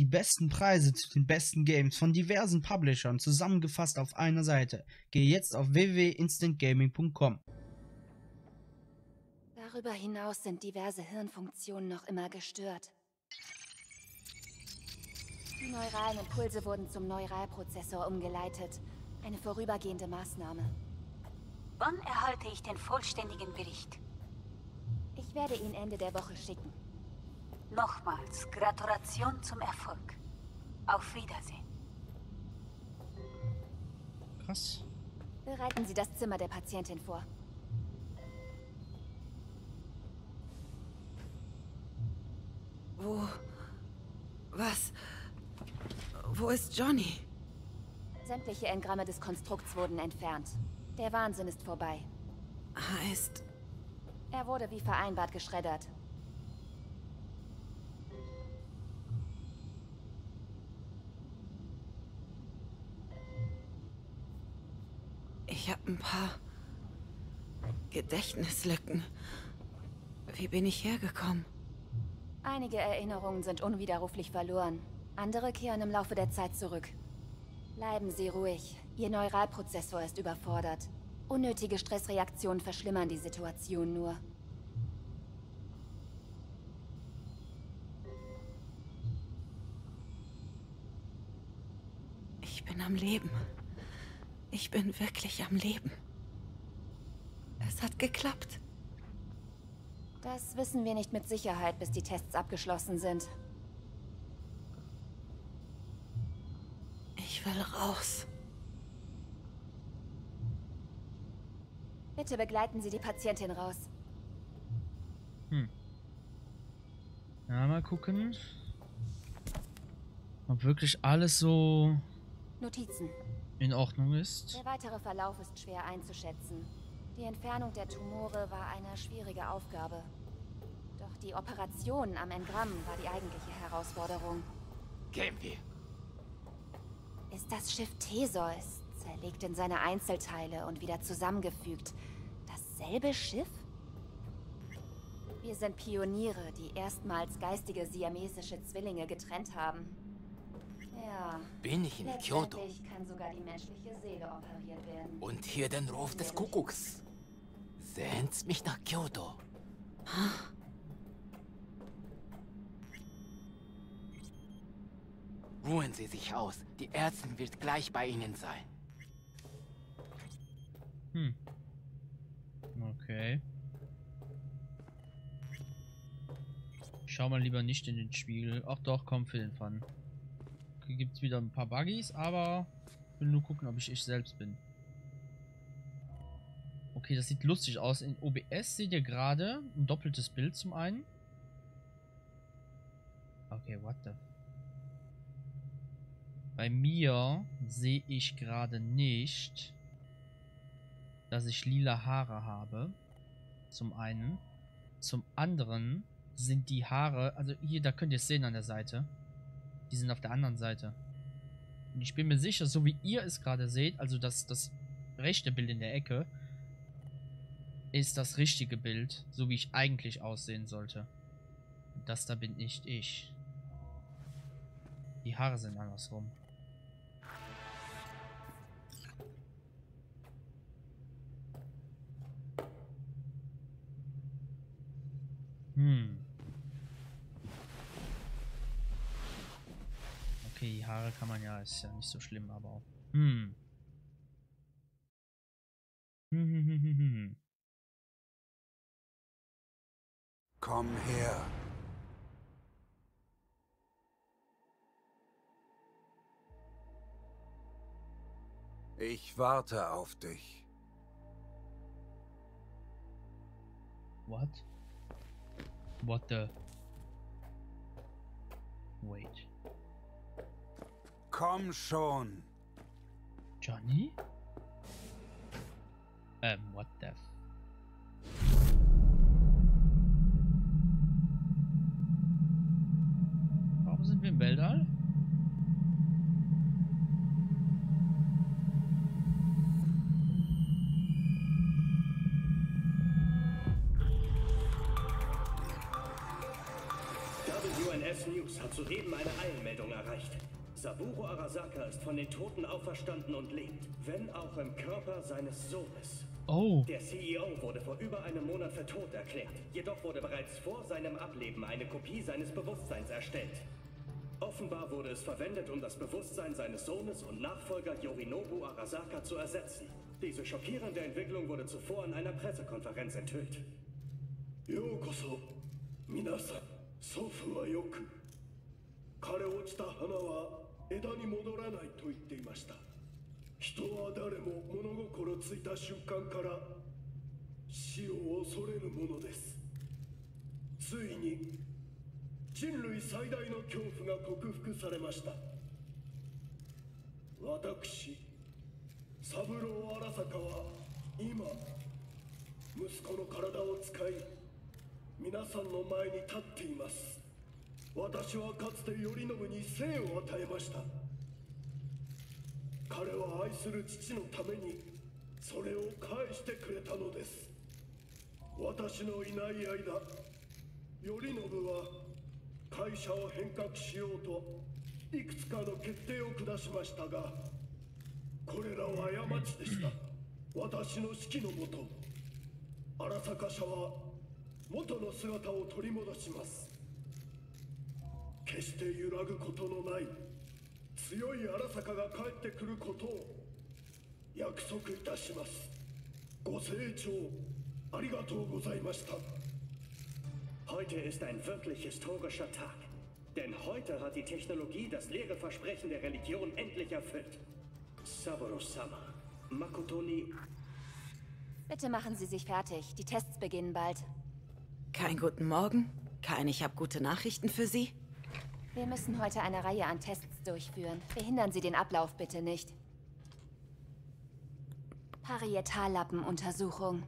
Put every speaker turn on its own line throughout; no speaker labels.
besten Preise zu den besten Games von diversen Publishern zusammengefasst auf einer Seite. Gehe jetzt auf www.instantgaming.com.
Darüber hinaus sind diverse Hirnfunktionen noch immer gestört. Die neuralen Impulse wurden zum Neuralprozessor umgeleitet. Eine vorübergehende Maßnahme.
Wann erhalte ich den vollständigen Bericht?
Ich werde ihn Ende der Woche schicken.
Nochmals, Gratulation zum Erfolg. Auf Wiedersehen.
Krass.
Bereiten Sie das Zimmer der Patientin vor.
Wo ist Johnny?
Sämtliche Engramme des Konstrukts wurden entfernt. Der Wahnsinn ist vorbei.
Heißt...
Er wurde wie vereinbart geschreddert.
Ich habe ein paar Gedächtnislücken. Wie bin ich hergekommen?
Einige Erinnerungen sind unwiderruflich verloren. Andere kehren im Laufe der Zeit zurück. Bleiben Sie ruhig. Ihr Neuralprozessor ist überfordert. Unnötige Stressreaktionen verschlimmern die Situation nur.
Ich bin am Leben. Ich bin wirklich am Leben. Es hat geklappt.
Das wissen wir nicht mit Sicherheit, bis die Tests abgeschlossen sind.
Ich will raus.
Bitte begleiten Sie die Patientin raus.
Ja, mal gucken, ob wirklich alles so
Notizen.
in Ordnung ist.
Der weitere Verlauf ist schwer einzuschätzen. Die Entfernung der Tumore war eine schwierige Aufgabe. Doch die Operation am Engramm war die eigentliche Herausforderung.
Gehen wir.
Ist das Schiff Theseus, zerlegt in seine Einzelteile und wieder zusammengefügt, dasselbe Schiff? Wir sind Pioniere, die erstmals geistige siamesische Zwillinge getrennt haben. Ja.
Bin ich in Kyoto?
Letztendlich kann sogar die menschliche Seele operiert werden.
Und hier den Ruf des Kuckucks. Sehnt's mich nach Kyoto. Ruhen Sie sich aus. Die Ärztin wird gleich bei Ihnen sein.
Okay. Ich schau mal lieber nicht in den Spiegel. Ach doch, komm, für den Fun. Hier gibt's wieder ein paar Buggies, aber ich will nur gucken, ob ich selbst bin. Okay, das sieht lustig aus. In OBS seht ihr gerade ein doppeltes Bild zum einen. Okay, what the... Bei mir sehe ich gerade nicht, dass ich lila Haare habe. Zum einen. Zum anderen sind die Haare, also hier, da könnt ihr es sehen an der Seite. Die sind auf der anderen Seite. Und ich bin mir sicher, so wie ihr es gerade seht, also das rechte Bild in der Ecke, ist das richtige Bild, so wie ich eigentlich aussehen sollte. Und das da bin nicht ich. Die Haare sind andersrum. Okay, die Haare kann man ja, ist ja nicht so schlimm, aber auch.
Komm her. Ich warte auf dich.
What? What the? Wait.
Komm schon.
Johnny? What the? Warum sind wir im Weltall?
WNS News hat soeben eine Eilmeldung erreicht. Saburo Arasaka ist von den Toten auferstanden und lebt, wenn auch im Körper seines Sohnes.
Oh.
Der CEO wurde vor über einem Monat für tot erklärt. Jedoch wurde bereits vor seinem Ableben eine Kopie seines Bewusstseins erstellt. Offenbar wurde es verwendet, um das Bewusstsein seines Sohnes und Nachfolger Yorinobu Arasaka zu ersetzen. Diese schockierende Entwicklung wurde zuvor in einer Pressekonferenz enthüllt. Yokoso, minasan, sofu wa yoku. Kare ochita hana wa eda ni modoranai to itte imashita. Hito wa dare mo monogokoro tsuita shunkan kara shi o osoreru mono desu. Tsui ni 人類最大の恐怖が克服されました。私、三郎荒坂は今、息子の体を使い、皆さんの前に立っています。私はかつて頼信に生を与えました。彼は愛する父のためにそれを返してくれたのです。私のいない間、頼信は 会社を変革しようといくつかの決定を下しましたが、これらは過ちでした。私の指揮のもと、荒坂社は元の姿を取り戻します。決して揺らぐことのない強い荒坂が帰ってくることを約束いたします。ご清聴ありがとうございました。 Heute ist ein wirklich historischer Tag. Denn heute hat die Technologie das leere Versprechen der Religion endlich erfüllt. Saburo-sama, Makoto ni...
Bitte machen Sie sich fertig. Die Tests beginnen bald.
Kein guten Morgen. Kein Ich habe gute Nachrichten für Sie.
Wir müssen heute eine Reihe an Tests durchführen. Behindern Sie den Ablauf bitte nicht. Parietallappenuntersuchung.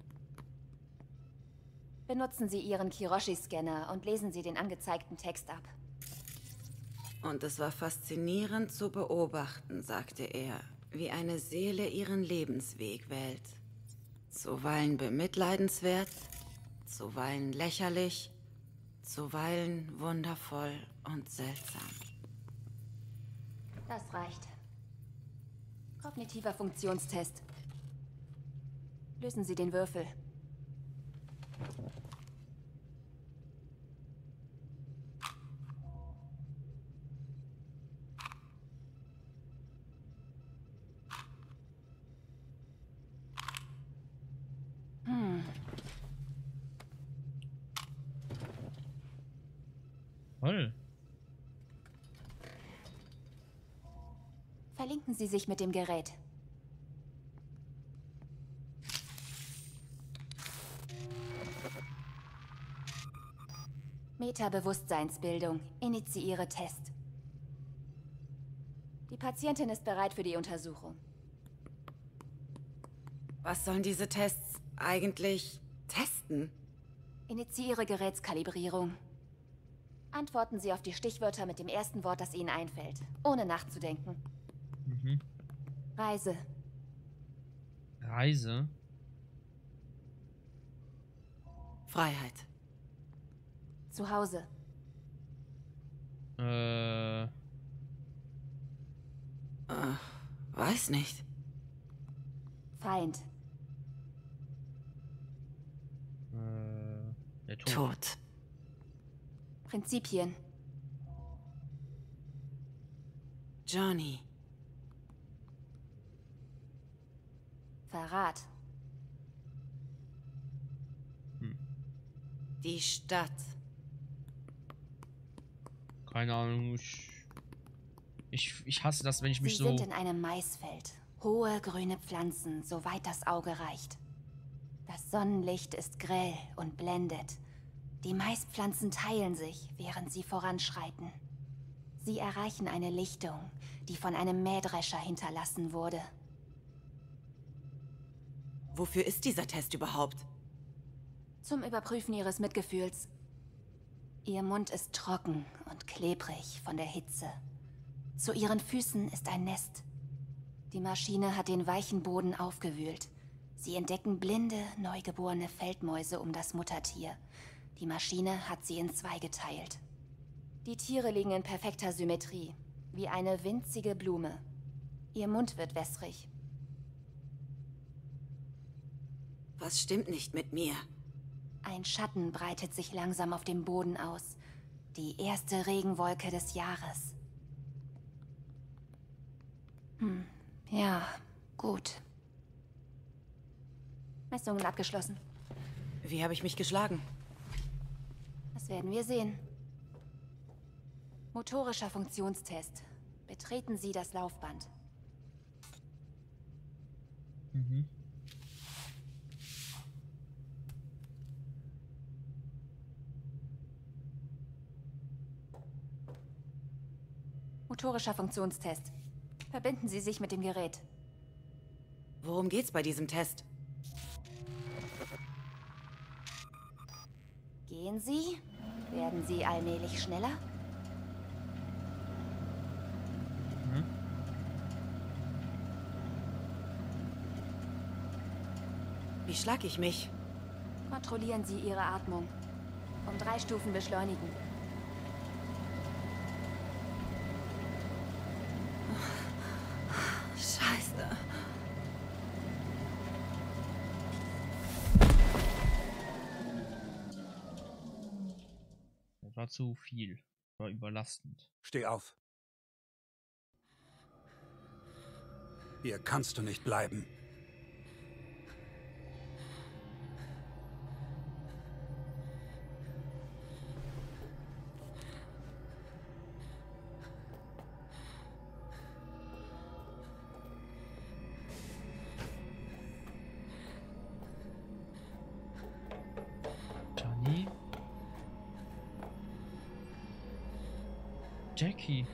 Benutzen Sie Ihren Kiroshi-Scanner und lesen Sie den angezeigten Text ab.
Und es war faszinierend zu beobachten, sagte er, wie eine Seele ihren Lebensweg wählt. Zuweilen bemitleidenswert, zuweilen lächerlich, zuweilen wundervoll und seltsam.
Das reicht. Kognitiver Funktionstest. Lösen Sie den Würfel.
Toll.
Verlinken Sie sich mit dem Gerät. Meta-Bewusstseinsbildung. Initiiere Test. Die Patientin ist bereit für die Untersuchung.
Was sollen diese Tests eigentlich testen?
Initiiere Gerätskalibrierung. Antworten Sie auf die Stichwörter mit dem ersten Wort, das Ihnen einfällt, ohne nachzudenken.
Mhm.
Reise.
Reise?
Freiheit.
Zu Hause.
Weiß nicht.
Feind.
Der Tod.
Tod.
Prinzipien.
Johnny.
Verrat.
Die Stadt.
Keine Ahnung. Ich hasse das, wenn ich mich
Sie
so...
sind in einem Maisfeld. Hohe grüne Pflanzen, soweit das Auge reicht. Das Sonnenlicht ist grell und blendet. Die Maispflanzen teilen sich, während sie voranschreiten. Sie erreichen eine Lichtung, die von einem Mähdrescher hinterlassen wurde.
Wofür ist dieser Test überhaupt?
Zum Überprüfen ihres Mitgefühls. Ihr Mund ist trocken und klebrig von der Hitze. Zu ihren Füßen ist ein Nest. Die Maschine hat den weichen Boden aufgewühlt. Sie entdecken blinde, neugeborene Feldmäuse um das Muttertier. Die Maschine hat sie in zwei geteilt. Die Tiere liegen in perfekter Symmetrie, wie eine winzige Blume. Ihr Mund wird wässrig.
Was stimmt nicht mit mir?
Ein Schatten breitet sich langsam auf dem Boden aus. Die erste Regenwolke des Jahres. Ja, gut. Messungen abgeschlossen.
Wie habe ich mich geschlagen?
Das werden wir sehen. Motorischer Funktionstest. Betreten Sie das Laufband.
Mhm.
Motorischer Funktionstest. Verbinden Sie sich mit dem Gerät.
Worum geht's bei diesem Test?
Gehen Sie? Werden Sie allmählich schneller?
Wie schlag ich mich?
Kontrollieren Sie Ihre Atmung. Um 3 Stufen beschleunigen.
Scheiße.
Das war zu viel. War überlastend.
Steh auf. Hier kannst du nicht bleiben.
Johnny? Jackie?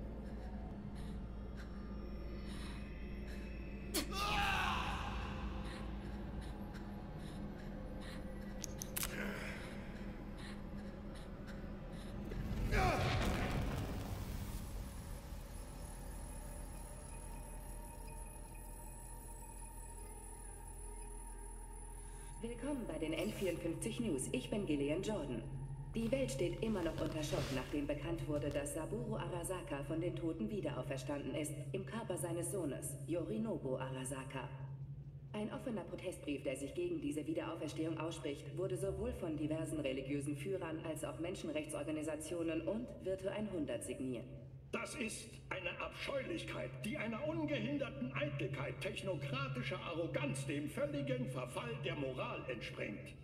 Willkommen bei den N54 News. Ich bin Gillian Jordan. Die Welt steht immer noch unter Schock, nachdem bekannt wurde, dass Saburo Arasaka von den Toten wieder auferstanden ist, im Körper seines Sohnes, Yorinobu Arasaka. Ein offener Protestbrief, der sich gegen diese Wiederauferstehung ausspricht, wurde sowohl von diversen religiösen Führern als auch Menschenrechtsorganisationen und Virtu 100 signiert.
Das ist eine Abscheulichkeit, die einer ungehinderten Eitelkeit technokratischer Arroganz dem völligen Verfall der Moral entspringt.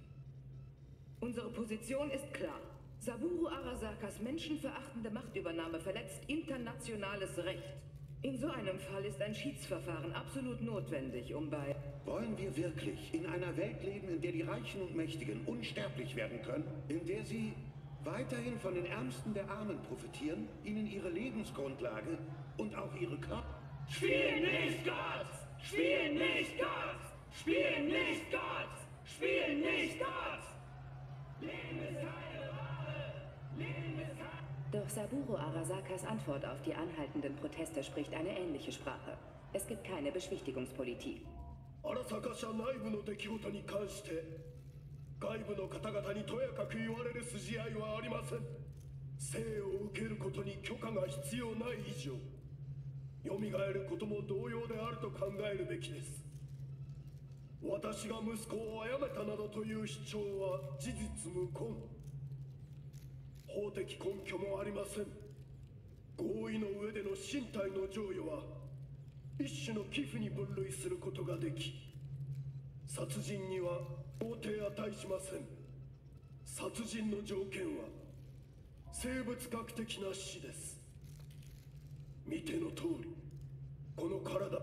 Unsere Position ist klar. Saburo Arasakas menschenverachtende Machtübernahme verletzt internationales Recht. In so einem Fall ist ein Schiedsverfahren absolut notwendig, um bei...
Wollen wir wirklich in einer Welt leben, in der die Reichen und Mächtigen unsterblich werden können? In der sie weiterhin von den Ärmsten der Armen profitieren, ihnen ihre Lebensgrundlage und auch ihre Körper...
Spiel nicht Gott! Spiel nicht Gott! Spiel nicht Gott! Spiel nicht Gott! Leben ist keine Ware! Leben ist keine...
Doch Saburo Arasakas Antwort auf die anhaltenden Proteste spricht eine ähnliche Sprache. Es gibt keine Beschwichtigungspolitik.
Arasaka-社内部の出来事に関して外部の方々にとやかく言われる筋合いはありません。生を受けることに許可が必要ない以上、蘇ることも同様であると考えるべきです。私が息子を殺めたなどという主張は事実無根。法的根拠もありません。合意の上での身体の贈与は一種の寄付に分類することができ、殺人には到底値しません。殺人の条件は生物学的な死です。見ての通り、この体。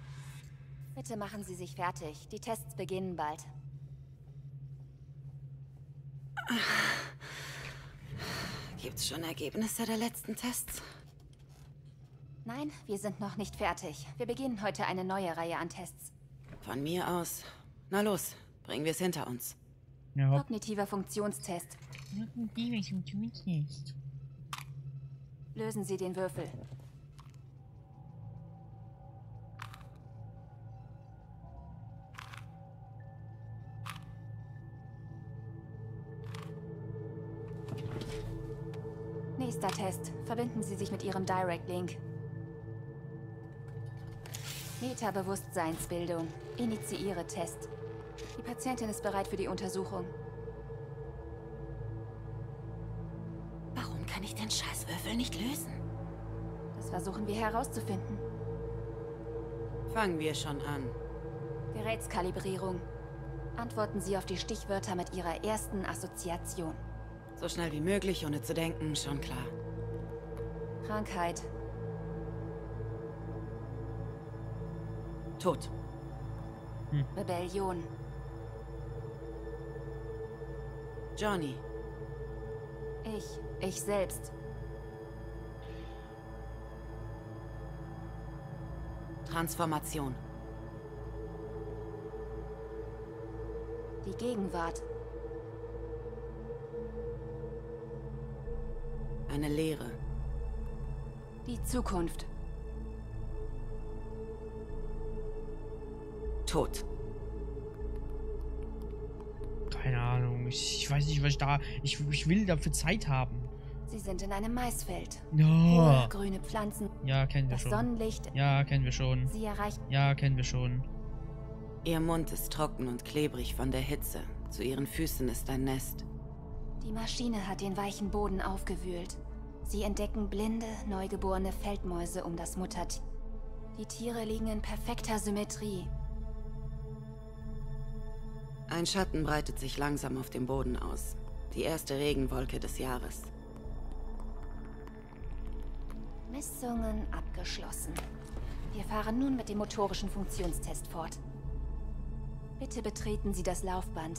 Bitte machen Sie sich fertig. Die Tests beginnen bald.
Gibt's schon Ergebnisse der letzten Tests?
Nein, wir sind noch nicht fertig. Wir beginnen heute eine neue Reihe an Tests.
Von mir aus. Na los, bringen wir es hinter uns.
Ja,
Kognitiver Funktionstest. Lösen Sie den Würfel. Nächster Test. Verbinden Sie sich mit Ihrem Direct Link. Metabewusstseinsbildung. Initiiere Test. Die Patientin ist bereit für die Untersuchung.
Warum kann ich den Scheißwürfel nicht lösen?
Das versuchen wir herauszufinden.
Fangen wir schon an.
Gerätskalibrierung. Antworten Sie auf die Stichwörter mit Ihrer ersten Assoziation.
So schnell wie möglich, ohne zu denken, schon klar.
Krankheit.
Tod.
Rebellion.
Johnny.
Ich selbst.
Transformation.
Die Gegenwart.
Eine Leere.
Die Zukunft.
Tod.
Keine Ahnung. Ich weiß nicht, was ich da... Ich will dafür Zeit haben.
Sie sind in einem Maisfeld.
Ja.
Hohe, grüne Pflanzen.
Ja, kennen wir
Das
schon.
Sonnenlicht.
Ja, kennen wir schon.
Sie erreichen.
Ja, kennen wir schon.
Ihr Mund ist trocken und klebrig von der Hitze. Zu ihren Füßen ist ein Nest.
Die Maschine hat den weichen Boden aufgewühlt. Sie entdecken blinde, neugeborene Feldmäuse um das Muttertier. Die Tiere liegen in perfekter Symmetrie.
Ein Schatten breitet sich langsam auf dem Boden aus. Die erste Regenwolke des Jahres.
Messungen abgeschlossen. Wir fahren nun mit dem motorischen Funktionstest fort. Bitte betreten Sie das Laufband.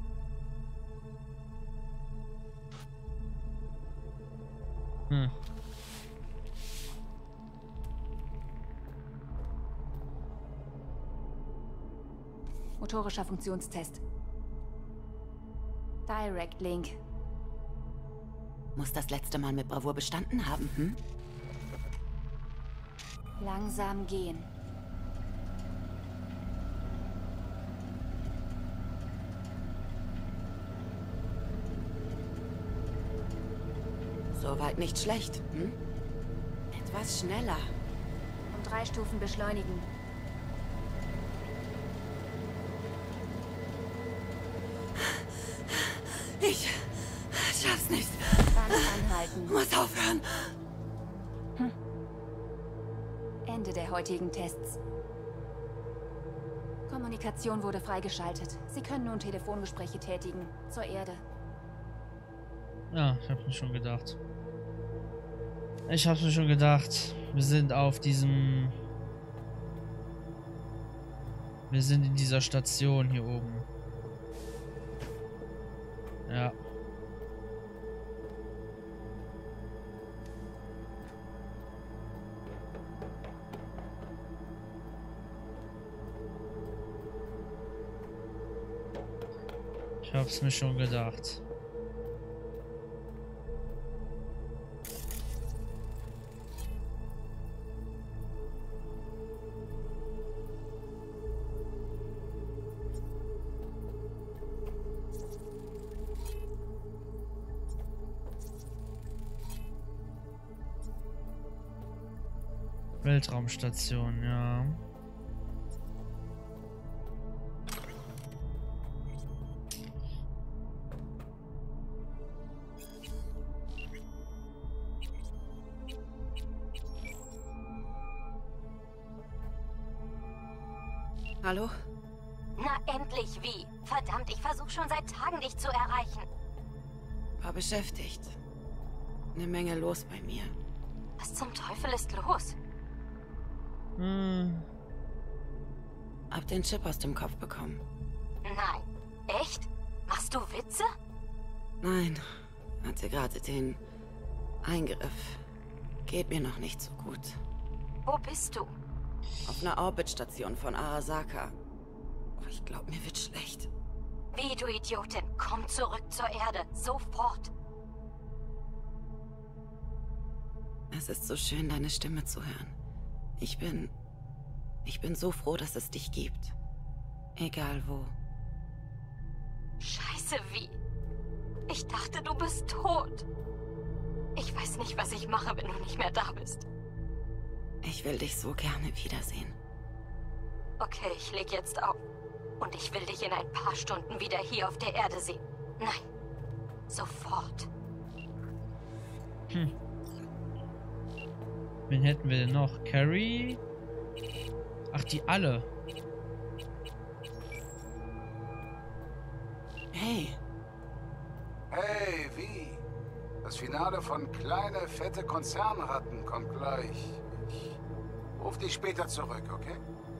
Motorischer Funktionstest. Direct Link.
Muss das letzte Mal mit Bravour bestanden haben, hm?
Langsam gehen.
Soweit nicht schlecht, hm? Etwas schneller.
Um 3 Stufen beschleunigen.
Ich schaff's nicht.
Dann anhalten.
Muss aufhören.
Ende der heutigen Tests. Kommunikation wurde freigeschaltet. Sie können nun Telefongespräche tätigen. Zur Erde.
Ja, ich hab's mir schon gedacht. Ich hab's mir schon gedacht. Wir sind auf diesem... Wir sind in dieser Station hier oben. Ja. Ich hab's mir schon gedacht. Weltraumstation, ja.
Hallo?
Na endlich, wie? Verdammt, ich versuche schon seit Tagen, dich zu erreichen.
War beschäftigt. Eine Menge los bei mir.
Was zum Teufel ist los?
Hab den Chip aus dem Kopf bekommen.
Nein. Echt? Machst du Witze?
Nein, hatte gerade den Eingriff. Geht mir noch nicht so gut.
Wo bist du?
Auf einer Orbitstation von Arasaka. Oh, ich glaube, mir wird schlecht.
Wie, du Idiotin? Komm zurück zur Erde. Sofort.
Es ist so schön, deine Stimme zu hören. Ich bin so froh, dass es dich gibt. Egal wo.
Scheiße, wie? Ich dachte, du bist tot. Ich weiß nicht, was ich mache, wenn du nicht mehr da bist.
Ich will dich so gerne wiedersehen.
Okay, ich leg jetzt auf. Und ich will dich in ein paar Stunden wieder hier auf der Erde sehen. Nein. Sofort.
Wen hätten wir denn noch? Carrie? Ach, die alle.
Hey.
Hey, wie? Das Finale von Kleine, fette Konzernratten kommt gleich. Ich ruf dich später zurück, okay?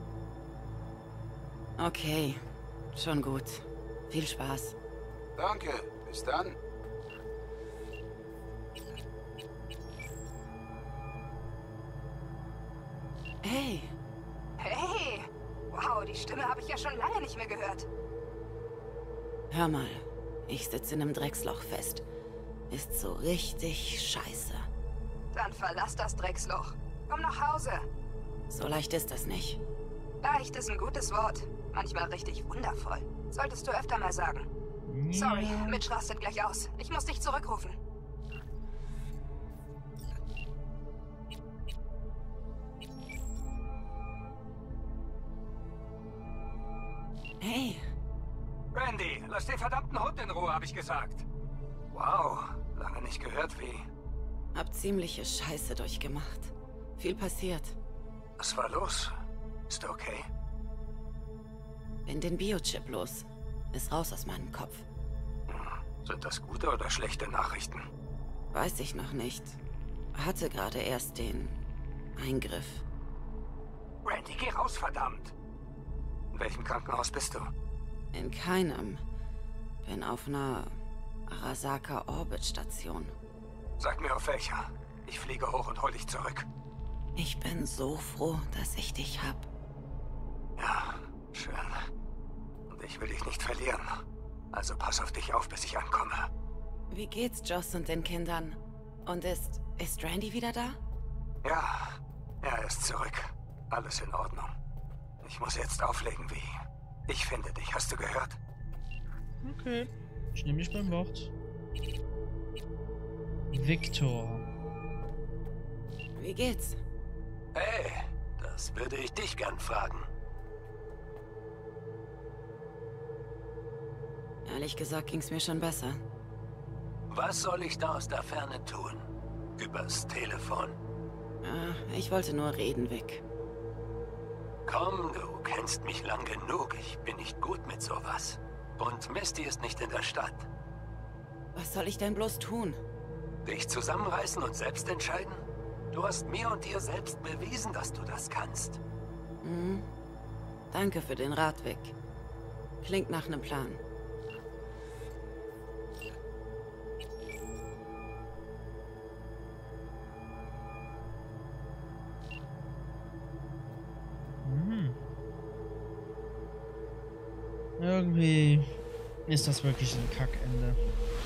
Okay. Schon gut. Viel Spaß.
Danke. Bis dann.
Hey.
Hey! Wow, die Stimme habe ich ja schon lange nicht mehr gehört.
Hör mal. Ich sitze in einem Drecksloch fest. Ist so richtig scheiße.
Dann verlass das Drecksloch. Komm nach Hause.
So leicht ist das nicht.
Leicht ist ein gutes Wort. Manchmal richtig wundervoll. Solltest du öfter mal sagen. Sorry, Mitch rastet gleich aus. Ich muss dich zurückrufen.
Hey.
Randy, lass den verdammten Hund in Ruhe, habe ich gesagt. Wow, lange nicht gehört, wie.
Hab ziemliche Scheiße durchgemacht. Viel passiert.
Was war los? Ist du okay?
Bin den Biochip los. Ist raus aus meinem Kopf.
Sind das gute oder schlechte Nachrichten?
Weiß ich noch nicht. Hatte gerade erst den Eingriff.
Randy, geh raus, verdammt! In welchem Krankenhaus bist du?
In keinem. Bin auf einer Arasaka-Orbit-Station.
Sag mir auf welcher. Ich fliege hoch und hol dich zurück.
Ich bin so froh, dass ich dich hab.
Ja, schön. Und ich will dich nicht verlieren. Also pass auf dich auf, bis ich ankomme.
Wie geht's Joss und den Kindern? Und ist Randy wieder da?
Ja, er ist zurück. Alles in Ordnung. Ich muss jetzt auflegen, wie. Ich finde dich, hast du gehört?
Okay, ich nehme dich beim Wort. Victor.
Wie geht's?
Hey, das würde ich dich gern fragen.
Ehrlich gesagt ging's mir schon besser.
Was soll ich da aus der Ferne tun? Übers Telefon?
Ich wollte nur reden, Vic.
Komm, du kennst mich lang genug. Ich bin nicht gut mit sowas. Und Misty ist nicht in der Stadt.
Was soll ich denn bloß tun?
Dich zusammenreißen und selbst entscheiden? Du hast mir und dir selbst bewiesen, dass du das kannst.
Danke für den Rat, Vic. Klingt nach einem Plan.
Irgendwie ist das wirklich ein Kackende.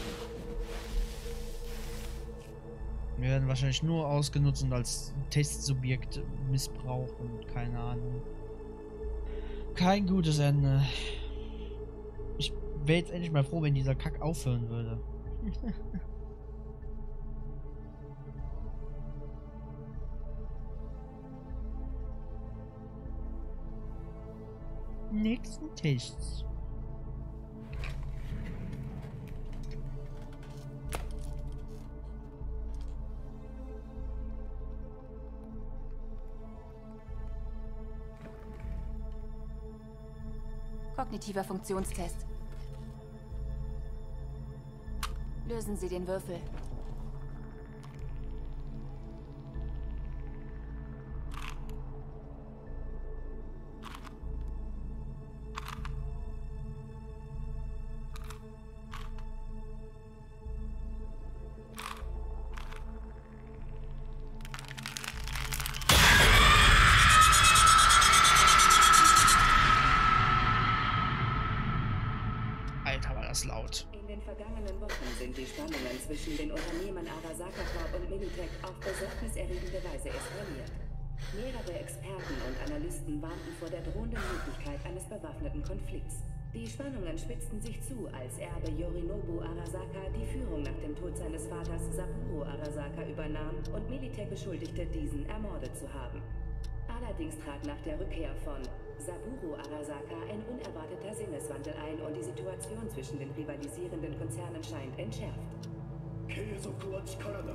Wir werden wahrscheinlich nur ausgenutzt und als Testsubjekt missbraucht und keine Ahnung. Kein gutes Ende. Ich wäre jetzt endlich mal froh, wenn dieser Kack aufhören würde. Nächsten Tests.
Kognitiver Funktionstest. Lösen Sie den Würfel.
Laut.
In den vergangenen Wochen sind die Spannungen zwischen den Unternehmen Arasaka Corp und Militech auf besorgniserregende Weise eskaliert. Mehrere Experten und Analysten warnten vor der drohenden Möglichkeit eines bewaffneten Konflikts. Die Spannungen spitzten sich zu, als Erbe Yorinobu Arasaka die Führung nach dem Tod seines Vaters Saburo Arasaka übernahm und Militech beschuldigte, diesen ermordet zu haben. Allerdings trat nach der Rückkehr von Saburo Arasaka ein unerwarteter Sinneswandel ein und die Situation zwischen den rivalisierenden Konzernen scheint entschärft.
継続は力なり。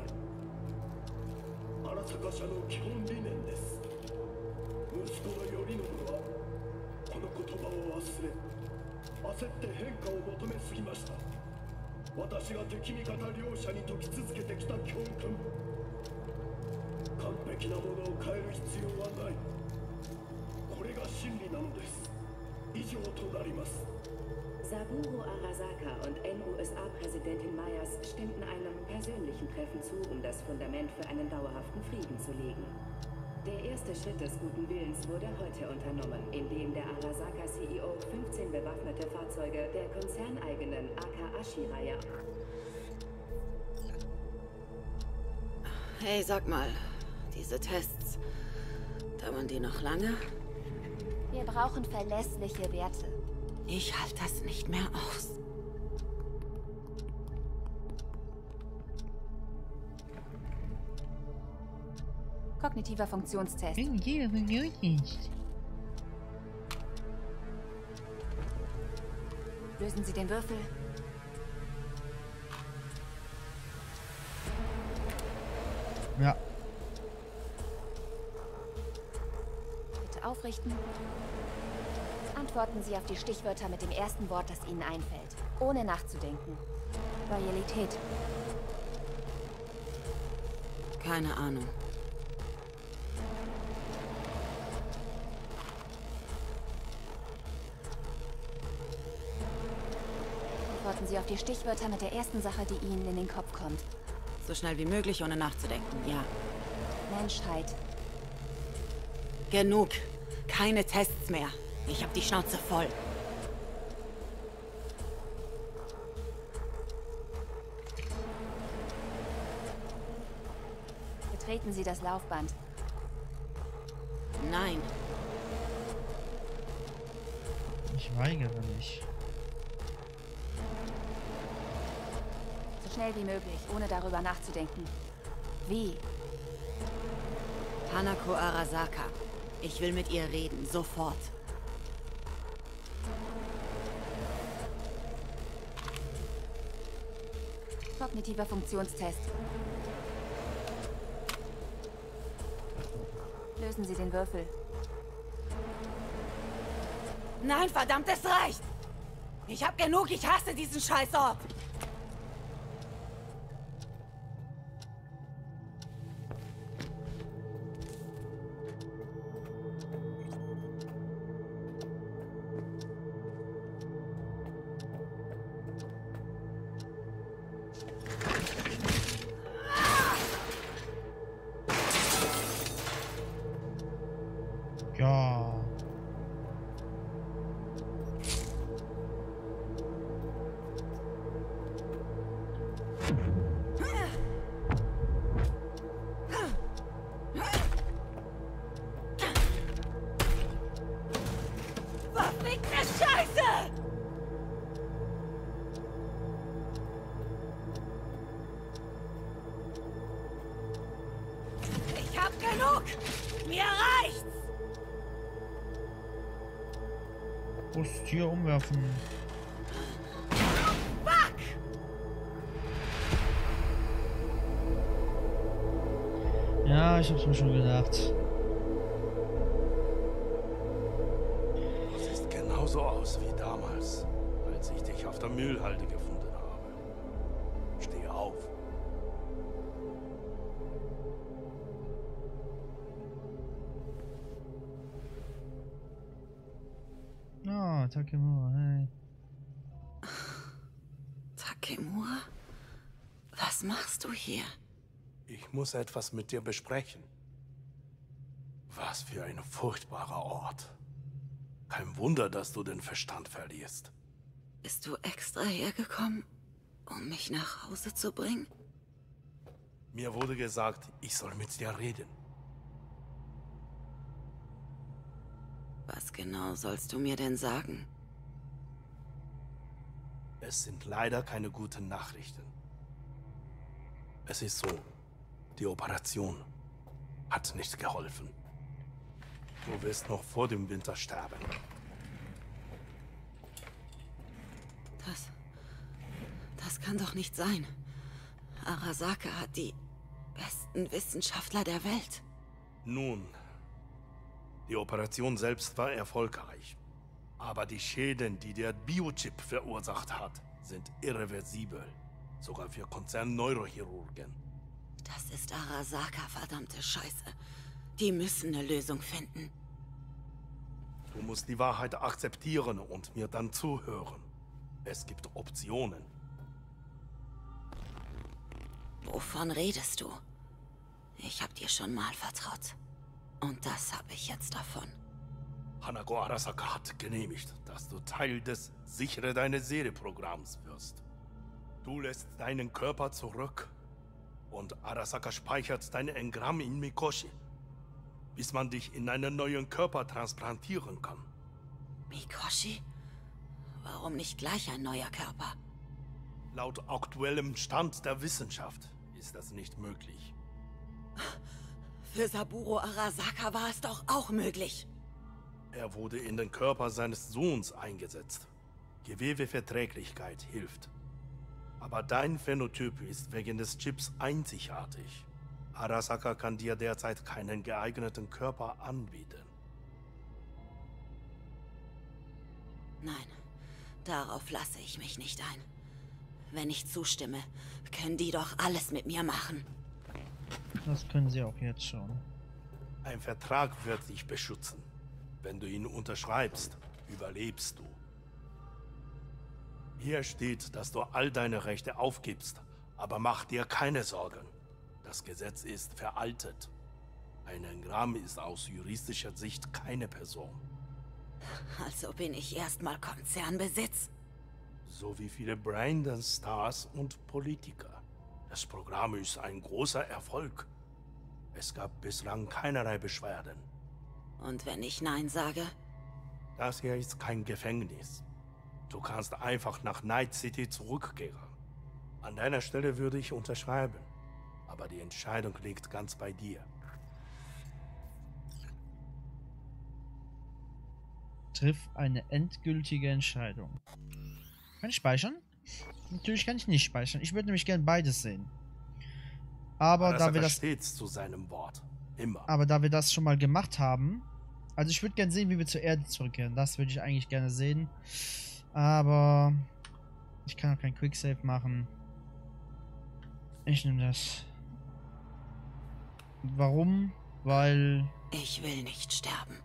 荒坂社の基本理念です。息子の頼信はこの言葉を忘れ、焦って変化を求めすぎました。私が敵味方両者に説き続けてきた教訓。完璧なものを変える必要はない。これが真理なのです。以上となります。
Saburo Arasaka und NUSA-Präsidentin Myers stimmten einem persönlichen Treffen zu, um das Fundament für einen dauerhaften Frieden zu legen. Der erste Schritt des guten Willens wurde heute unternommen, indem der Arasaka-CEO 15 bewaffnete Fahrzeuge der konzerneigenen Akaashi-Reihe.
Hey, sag mal, diese Tests, dauern die noch lange?
Wir brauchen verlässliche Werte.
Ich halte das nicht mehr aus.
Kognitiver Funktionstest. Lösen Sie den Würfel.
Ja.
Bitte aufrichten. Antworten Sie auf die Stichwörter mit dem ersten Wort, das Ihnen einfällt. Ohne nachzudenken. Loyalität.
Keine Ahnung.
Antworten Sie auf die Stichwörter mit der ersten Sache, die Ihnen in den Kopf kommt.
So schnell wie möglich, ohne nachzudenken, ja.
Menschheit.
Genug. Keine Tests mehr. Ich hab die Schnauze voll.
Betreten Sie das Laufband.
Nein.
Ich weigere mich.
So schnell wie möglich, ohne darüber nachzudenken. Wie?
Hanako Arasaka. Ich will mit ihr reden, sofort.
Kognitiver Funktionstest. Lösen Sie den Würfel.
Nein, verdammt, es reicht! Ich hab genug, ich hasse diesen Scheißort!
Ja.
Verfickte Scheiße! Ich hab genug! Mir reicht's!
Brust hier umwerfen.
Fuck!
Ja, ich hab's mir schon gedacht.
Du siehst genauso aus wie damals, als ich dich auf der Müllhalde gefunden habe. Steh auf.
Ah, Takemura, hey.
Takemura? Was machst du hier?
Ich muss etwas mit dir besprechen. Was für ein furchtbarer Ort. Kein Wunder, dass du den Verstand verlierst.
Bist du extra hergekommen, um mich nach Hause zu bringen?
Mir wurde gesagt, ich soll mit dir reden.
Was genau sollst du mir denn sagen?
Es sind leider keine guten Nachrichten. Es ist so, die Operation hat nicht geholfen. Du wirst noch vor dem Winter sterben.
Das kann doch nicht sein. Arasaka hat die besten Wissenschaftler der Welt.
Nun, die Operation selbst war erfolgreich. Aber die Schäden, die der Biochip verursacht hat, sind irreversibel. Sogar für Konzern-Neurochirurgen.
Das ist Arasaka, verdammte Scheiße. Die müssen eine Lösung finden.
Du musst die Wahrheit akzeptieren und mir dann zuhören. Es gibt Optionen.
Wovon redest du? Ich hab dir schon mal vertraut. Und das habe ich jetzt davon.
Hanako Arasaka hat genehmigt, dass du Teil des Sichere deine Seele-Programms wirst. Du lässt deinen Körper zurück und Arasaka speichert dein Engramm in Mikoshi, bis man dich in einen neuen Körper transplantieren kann.
Mikoshi? Warum nicht gleich ein neuer Körper?
Laut aktuellem Stand der Wissenschaft ist das nicht möglich.
Für Saburo Arasaka war es doch auch möglich.
Er wurde in den Körper seines Sohns eingesetzt. Gewebeverträglichkeit hilft. Aber dein Phänotyp ist wegen des Chips einzigartig. Arasaka kann dir derzeit keinen geeigneten Körper anbieten.
Nein, darauf lasse ich mich nicht ein. Wenn ich zustimme, können die doch alles mit mir machen.
Das können sie auch jetzt schon.
Ein Vertrag wird dich beschützen. Wenn du ihn unterschreibst, überlebst du. Hier steht, dass du all deine Rechte aufgibst, aber mach dir keine Sorgen. Das Gesetz ist veraltet. Ein Engramm ist aus juristischer Sicht keine Person.
Also bin ich erstmal Konzernbesitz?
So wie viele Braindance Stars und Politiker. Das Programm ist ein großer Erfolg. Es gab bislang keinerlei Beschwerden.
Und wenn ich Nein sage?
Das hier ist kein Gefängnis. Du kannst einfach nach Night City zurückkehren. An deiner Stelle würde ich unterschreiben. Aber die Entscheidung liegt ganz bei dir.
Triff eine endgültige Entscheidung. Kann ich speichern? Natürlich kann ich nicht speichern. Ich würde nämlich gerne beides sehen. Aber da wir das
stets zu seinem Wort. Immer.
Aber da wir das schon mal gemacht haben, also ich würde gerne sehen, wie wir zur Erde zurückkehren. Das würde ich eigentlich gerne sehen. Aber ich kann auch kein Quicksave machen. Ich nehme das. Warum? Weil
ich will nicht sterben.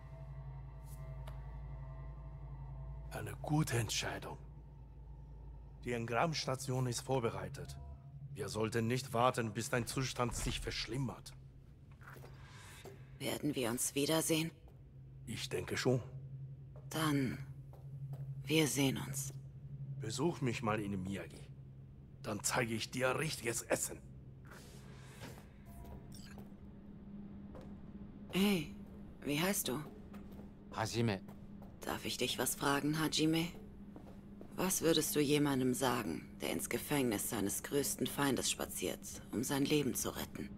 Eine gute Entscheidung. Die Engrammstation ist vorbereitet. Wir sollten nicht warten, bis dein Zustand sich verschlimmert.
Werden wir uns wiedersehen?
Ich denke schon.
Dann, wir sehen uns.
Besuch mich mal in Miyagi. Dann zeige ich dir richtiges Essen.
Hey, wie heißt du?
Hajime.
Darf ich dich was fragen, Hajime? Was würdest du jemandem sagen, der ins Gefängnis seines größten Feindes spaziert, um sein Leben zu retten?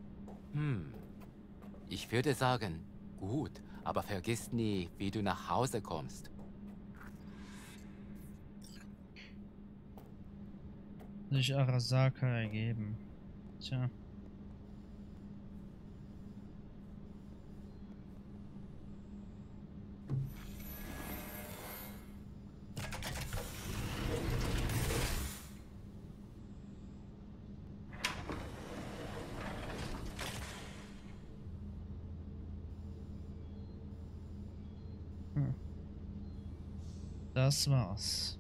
Ich würde sagen, gut, aber vergiss nie, wie du nach Hause kommst.
Sich Arasaka ergeben. Tja. Das war's.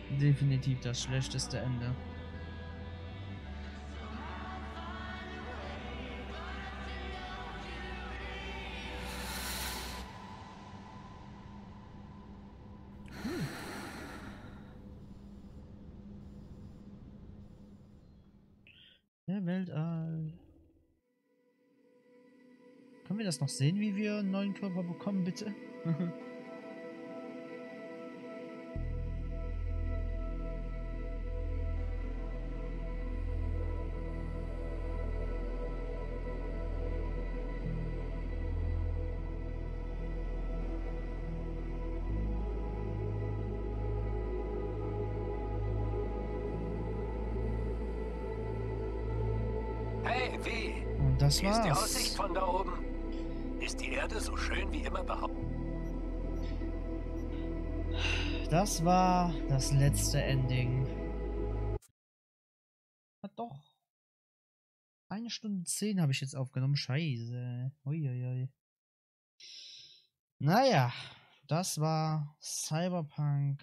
Definitiv das schlechteste Ende. Der Weltall. Können wir das noch sehen, wie wir einen neuen Körper bekommen, bitte?
Hey, wie?
Und das
Wie ist die
war's.
Aussicht von da oben? Ist die Erde so schön wie immer behauptet?
Das war das letzte Ending. Hat doch. 1 Stunde 10 habe ich jetzt aufgenommen. Scheiße. Uiuiui. Naja, das war Cyberpunk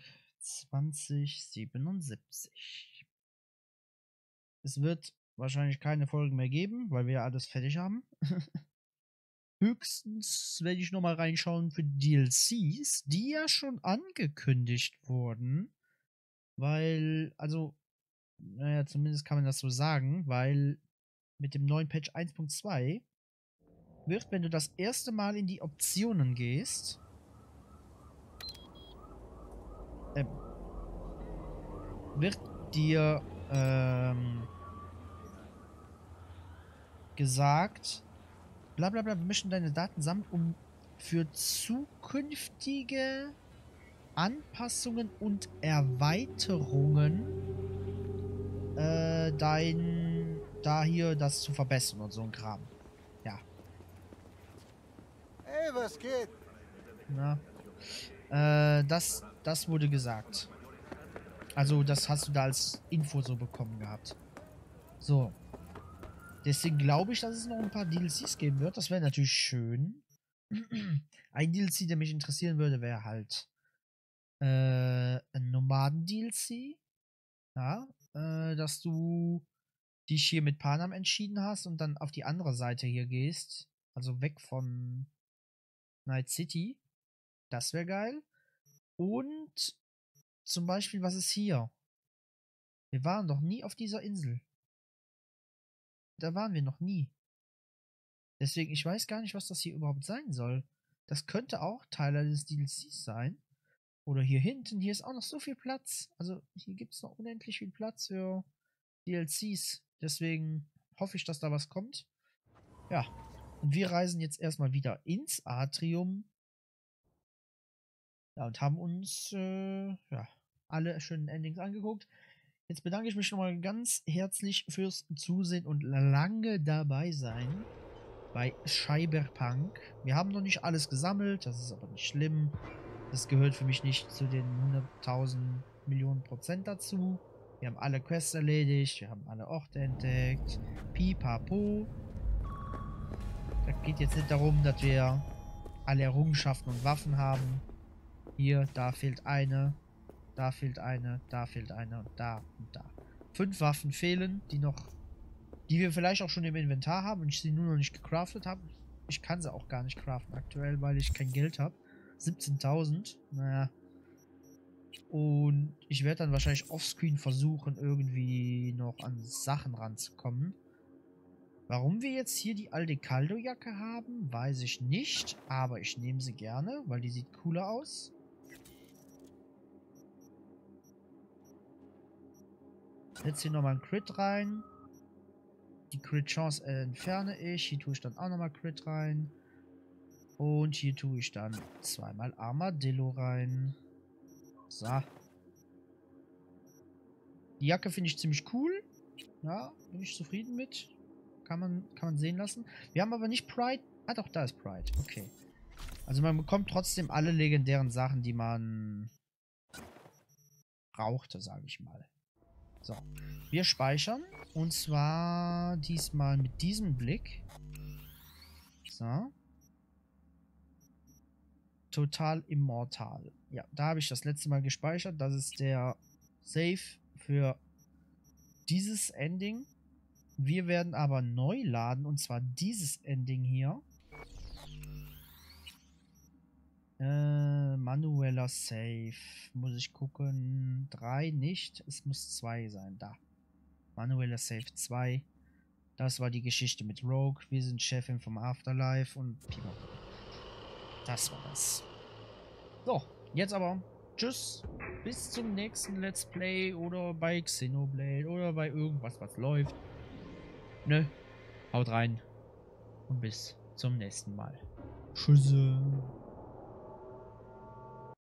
2077. Es wird wahrscheinlich keine Folgen mehr geben, weil wir ja alles fertig haben. Höchstens werde ich nochmal reinschauen für DLCs, die ja schon angekündigt wurden. Weil, also, naja, zumindest kann man das so sagen, weil mit dem neuen Patch 1.2 wird, wenn du das erste Mal in die Optionen gehst, wird dir gesagt, bla bla bla, wir möchten deine Daten sammeln, um für zukünftige Anpassungen und Erweiterungen hier das zu verbessern und so ein Kram. Ja.
Hey, was geht?
Na. Das wurde gesagt. Also, das hast du da als Info so bekommen gehabt. So. Deswegen glaube ich, dass es noch ein paar DLCs geben wird. Das wäre natürlich schön. Ein DLC, der mich interessieren würde, wäre halt ein Nomaden-DLC. Ja, dass du dich hier mit Panam entschieden hast und dann auf die andere Seite hier gehst. Also weg von Night City. Das wäre geil. Und zum Beispiel, was ist hier? Wir waren doch nie auf dieser Insel. Da waren wir noch nie. Deswegen, ich weiß gar nicht, was das hier überhaupt sein soll. Das könnte auch Teil des DLCs sein. Oder hier hinten, hier ist auch noch so viel Platz. Also hier gibt es noch unendlich viel Platz für DLCs. Deswegen hoffe ich, dass da was kommt. Ja, und wir reisen jetzt erstmal wieder ins Atrium. Ja, und haben uns ja, alle schönen Endings angeguckt. Jetzt bedanke ich mich nochmal ganz herzlich fürs Zusehen und lange dabei sein bei Cyberpunk. Wir haben noch nicht alles gesammelt, das ist aber nicht schlimm. Das gehört für mich nicht zu den 100.000 Millionen % dazu. Wir haben alle Quests erledigt, wir haben alle Orte entdeckt. Pipapo. Da geht jetzt nicht darum, dass wir alle Errungenschaften und Waffen haben. Hier, da fehlt eine. Da fehlt eine, da fehlt eine und da und da. 5 Waffen fehlen, die wir vielleicht auch schon im Inventar haben und ich sie nur noch nicht gecraftet habe. Ich kann sie auch gar nicht craften aktuell, weil ich kein Geld habe. 17.000, naja. Und ich werde dann wahrscheinlich offscreen versuchen, irgendwie noch an Sachen ranzukommen. Warum wir jetzt hier die Aldecaldo-Jacke haben, weiß ich nicht. Aber ich nehme sie gerne, weil die sieht cooler aus. Jetzt hier nochmal ein Crit rein. Die Crit-Chance entferne ich. Hier tue ich dann auch nochmal Crit rein. Und hier tue ich dann zweimal Armadillo rein. So. Die Jacke finde ich ziemlich cool. Ja, bin ich zufrieden mit. Kann man sehen lassen. Wir haben aber nicht Pride. Ah doch, da ist Pride. Okay. Also man bekommt trotzdem alle legendären Sachen, die man brauchte, sage ich mal. So. Wir speichern. Und zwar diesmal mit diesem Blick. So. Total Immortal. Ja, da habe ich das letzte Mal gespeichert. Das ist der Save für dieses Ending. Wir werden aber neu laden, und zwar dieses Ending hier. Manueller Save. Muss ich gucken. 3 nicht. Es muss 2 sein. Da. Manueller Save 2. Das war die Geschichte mit Rogue. Wir sind Chefin vom Afterlife und Pima. Das war das. So, jetzt aber. Tschüss. Bis zum nächsten Let's Play oder bei Xenoblade oder bei irgendwas, was läuft. Ne? Haut rein. Und bis zum nächsten Mal. Tschüss.